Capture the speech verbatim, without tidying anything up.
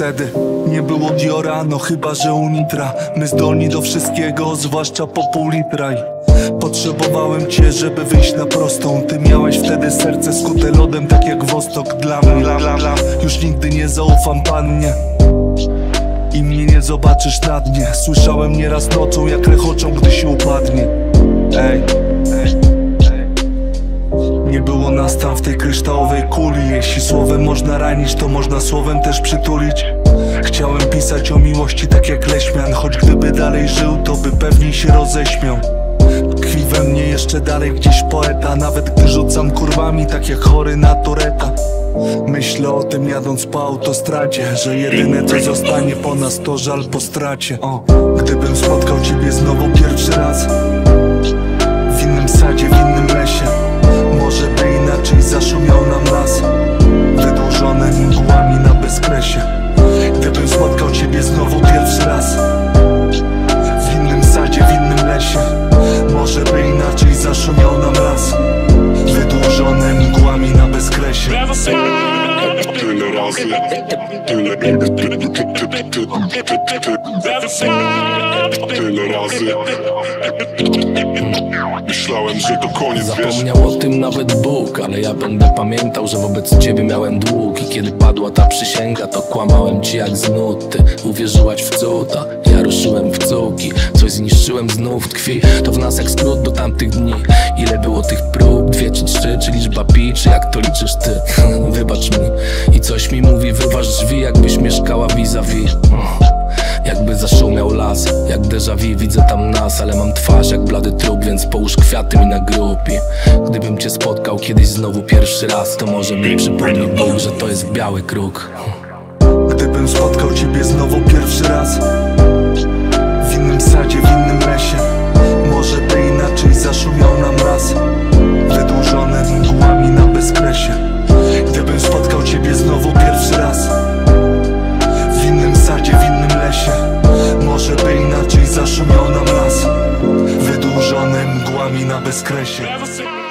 wtedy nie było Diora, no chyba że Unitra. My zdolni do wszystkiego, zwłaszcza po pół litra. I potrzebowałem cię, żeby wyjść na prostą. Ty miałeś wtedy serce skute lodem, tak jak Wostok. Dla mnie, dla, dla, dla. Już nigdy nie zaufam pannie i mnie nie zobaczysz na dnie. Słyszałem nieraz nocą, jak rechoczą, gdy się upadnie. Ej, ej, ej. Nie było nas tam w tej kryształowej kuli. Jeśli słowem można ranić, to można słowem też przytulić. Chciałem pisać o miłości tak jak Leśmian, choć gdyby dalej żył, to by pewnie się roześmiał. Tkwi we mnie jeszcze dalej gdzieś poeta, nawet gdy rzucam kurwami tak jak chory na Tureta. Myślę o tym jadąc po autostradzie, że jedyne co zostanie po nas to żal po stracie. O, gdybym spotkał ciebie znowu pierwszy raz w innym sadzie, w innym lesie, może by inaczej zaszumiał nam las, wydłużony mgłami na bezkresie. Gdybym spotkał ciebie znowu pierwszy raz w innym sadzie, w innym lesie, może by inaczej zaszumiał nam las, wydłużony mgłami na bezkresie. Tyle razy, tyle, tyle, tyle razy myślałem, że to koniec, wiesz. Zapomniał o tym nawet Bóg, ale ja będę pamiętał, że wobec ciebie miałem dług. I kiedy padła ta przysięga, to kłamałem ci jak z nuty. Uwierzyłaś w cuda, ja ruszyłem w cugi. Coś zniszczyłem, znów tkwi to w nas jak skrót do tamtych dni. Ile było tych prób? Dwie czy trzy? Czy liczba pi? Czy jak to liczysz ty? Wybacz mi. I coś mi mówi, wyważ drzwi, jakbyś mieszkała vis-a-vis. Jakby zaszumiał las, jak déjà vu, widzę tam nas. Ale mam twarz jak blady trup, więc połóż kwiaty mi na grupie. Gdybym cię spotkał kiedyś znowu pierwszy raz, to może mi przypomni Bóg, że to jest biały kruk. Gdybym spotkał ciebie znowu pierwszy raz w innym sadzie, w innym lesie, może by inaczej zaszumiał nam las, wydłużony mgłami na bezkresie. Gdybym spotkał ciebie znowu pierwszy raz w innym sadzie, w innym lesie, może by inaczej zaszumiał nam las, wydłużony mgłami na bezkresie.